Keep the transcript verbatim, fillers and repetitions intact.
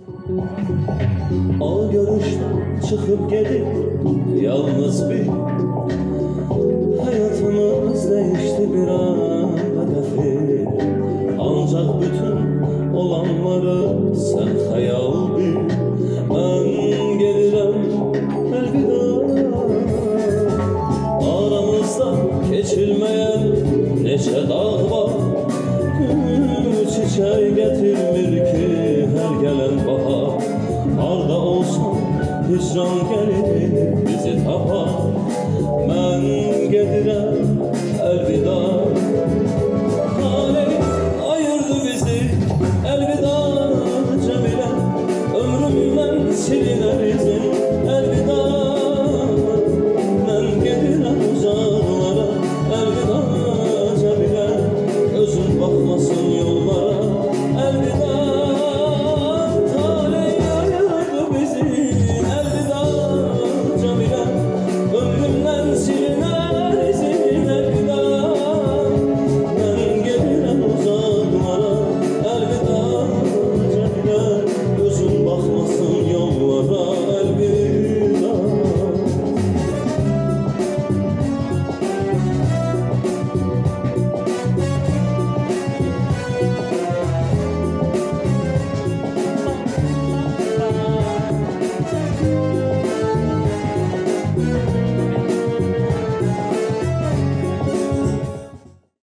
O görüşten çıkıp gelip yalnız bir hayatımız değişti bir anda gafil. Ancak bütün olanları sen hayal bil. Ben gelirim elveda. Aramızda geçilmeyen neçe dağ var. Gül çiçeği getirmir ki her gelen bahar. Harda olsan hicran gelir bizi tapar. Ben gedirem